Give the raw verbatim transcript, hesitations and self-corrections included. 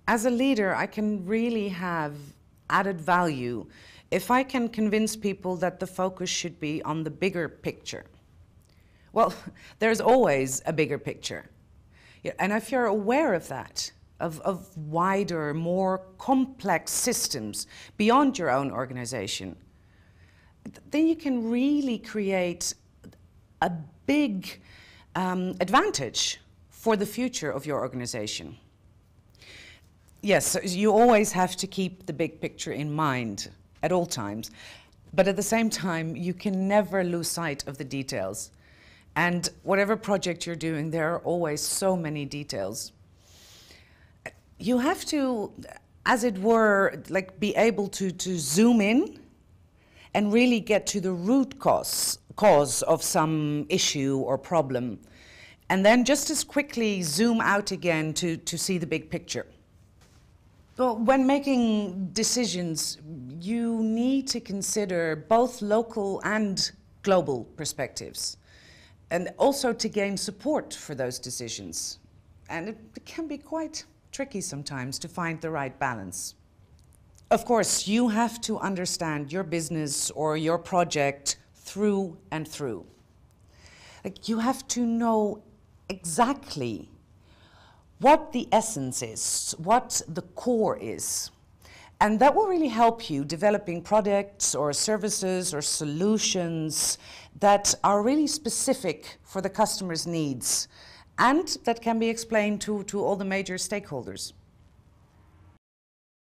as a leader, I can really have added value if I can convince people that the focus should be on the bigger picture. Well, there's always a bigger picture. And if you're aware of that, of, of wider, more complex systems beyond your own organization, then you can really create a big um, advantage for the future of your organization. Yes, so you always have to keep the big picture in mind at all times, but at the same time, you can never lose sight of the details. And whatever project you're doing, there are always so many details. You have to, as it were, like be able to, to zoom in and really get to the root cause, cause of some issue or problem, and then just as quickly zoom out again to, to see the big picture. Well, when making decisions, you need to consider both local and global perspectives, and also to gain support for those decisions. And it can be quite tricky sometimes to find the right balance. Of course, you have to understand your business or your project through and through. Like, you have to know exactly what the essence is, what the core is. And that will really help you developing products or services or solutions that are really specific for the customer's needs and that can be explained to, to all the major stakeholders.